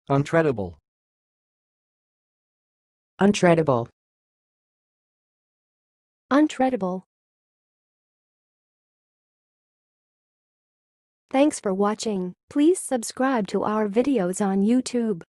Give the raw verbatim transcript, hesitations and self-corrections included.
untreadable, untreadable, untreadable. Thanks for watching. Please subscribe to our videos on YouTube.